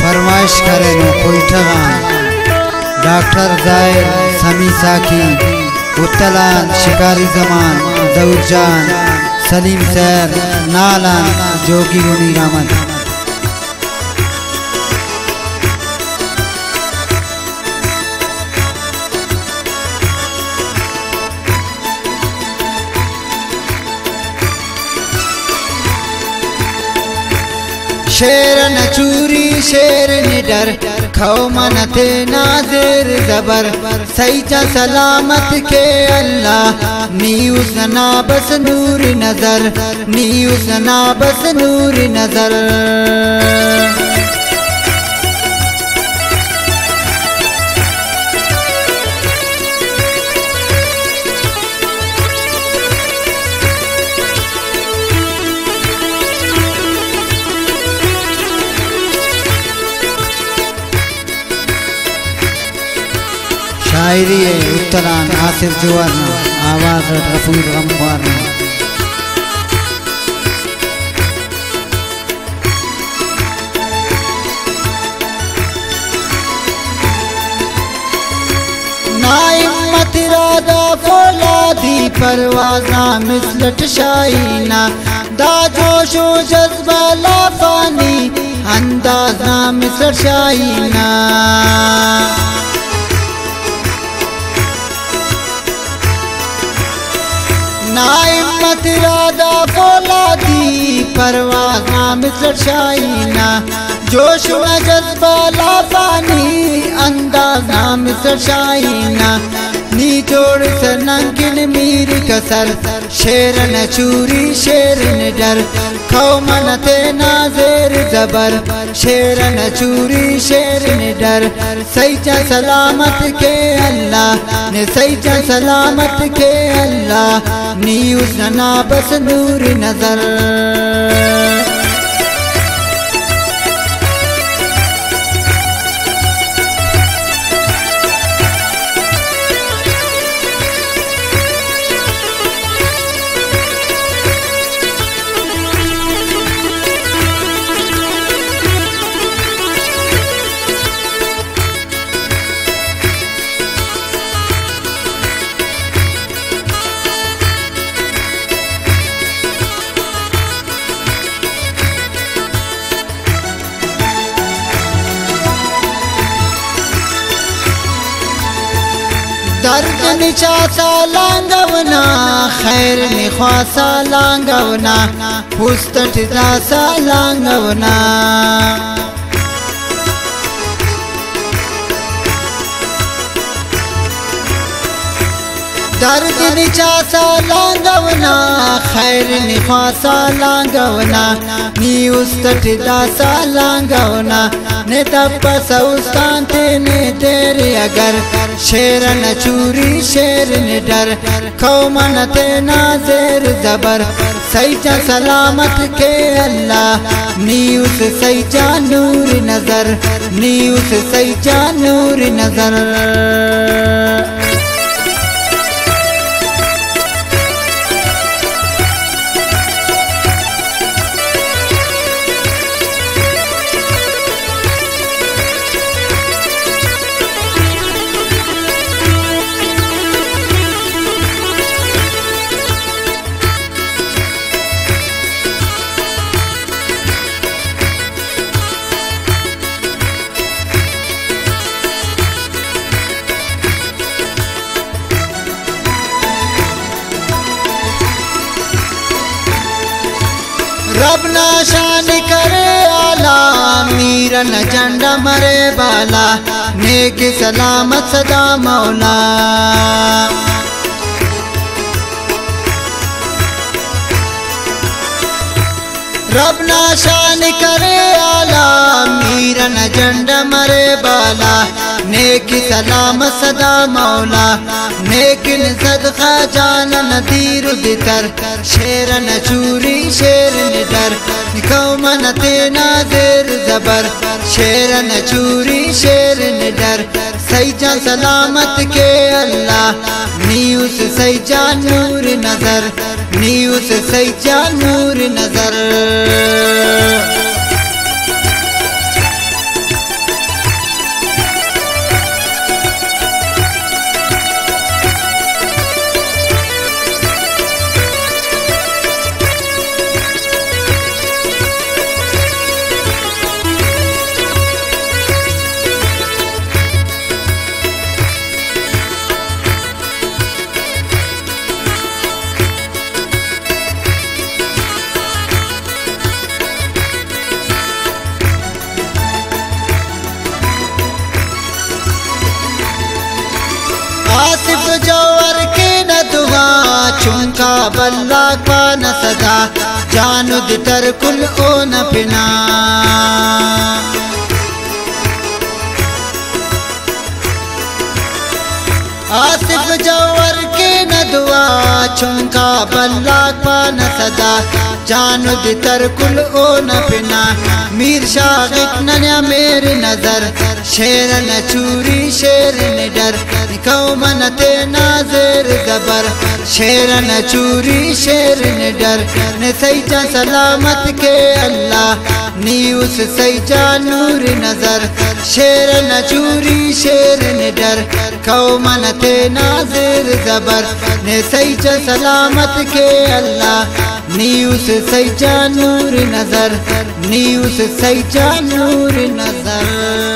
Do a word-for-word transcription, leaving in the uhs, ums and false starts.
फरमाइश करे नो कोई ठगान डॉक्टर जाहिर समी साकी उत्तलान शिकारी जमान दौरजान सलीम सैर नालान जोगी मुनी रामन शेर न चूरी शेर निडर खौ मनते नाजिर जबर सईचा सलामत के अल्लाह नीउस ना बस नूर नजर नीउस ना बस नूर नजर शायरी है उत्तरान आसिफ जुवारना आवाज़ गफूर गमख्वारना नाइमत रादा फौलादी परवाज़ा मिसलट शाइना दा जोशो जज्बा लाफानी अंदाज़ा मिसलट शाइना नाइमत रादा फौलादी परवाज़ा मिसर शाइना जोश में जज्बा लाफानी अंदाज़ा मिसर शाइना नी जोड़ से नंकिन मीर कसर शेर न चूरी शेर न डर खौ मनते नाज़ेर जबर शेर न चूरी शेर न डर सईचा सलामत के अल्लाह ने सईचा सलामत के अल्लाह नीउस ना बस नूर नजर दर्द निचासा लांगवना खैर निख्वासा लांगवना पुस्तट दासा लांगवना दर्द निचासा लांगवना खैर निख्वासा लांगवना नी उस्तट दासा लांगवना ने तब सौस्तान तेने तेरे अगर शेर न चूरी शेर न डर खौ मनते नाज़ेर जबर सईचा सलामत के अल्लाह नीउस सईचा नूर नजर नीउस सईचा नूर नजर रब ना शान करे आला मीरन झंडा मरे बाला नेक सलामत सदा मौला रब ना शान करे आला मीरन झंडा मरे बाला नेक सलामत सदा मौला नेकिन सदका जान नदीर बितर शेर न चूरी शेर न डर खौ मनते नाज़ेर जबर शेर न चूरी शेर न डर सईचा सलामत के अल्लाह नीउस सईचा नूर नजर नीउस सईचा नूर नजर आसिफ जौहर के न दुआ चुंका बल्ला का न सदा जानु दितर कुल ओ न पिना आसिफ जौहर के न दुआ चुंका बल्ला का न सदा जानु दितर कुल ओ न पिना मीर शागिक नन्या मेरी नजर शेर न चूरी शेर न डर कौमन ते नाज़िर जबर शेर न चूरी शेर न डर ने सईचा सलामत के अल्लाह नी उस सईचा नूर नजर शेर न चूरी शेर न डर कौमन ते नाज़िर जबर ने सईचा सलामत के अल्लाह नी उस सईचा नूर नजर नी उस सईचा नूर नजर।